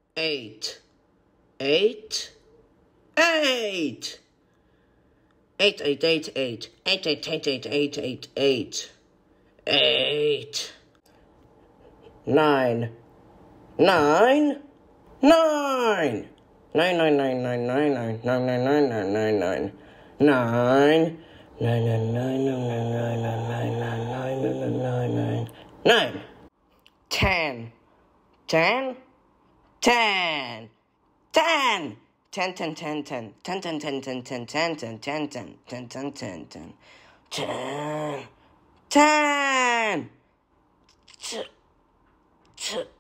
8, 8, 8. 8, 8, 8, 8. 8, 8, 8, 8, 8, 8, 8. 8. 9, 9, 9. 9, 9, 9, 9, 9, 9, 9, 9, 9, 9, 9, 9. 9, 9, 9, 9, 9, 9, 9. 10, 10, 10. 10. 10, 10, 10, 10. 10, 10, 10, 10, 10, 10, 10, 10, 10, 10, 10, 10, 10. 10. 10. 10.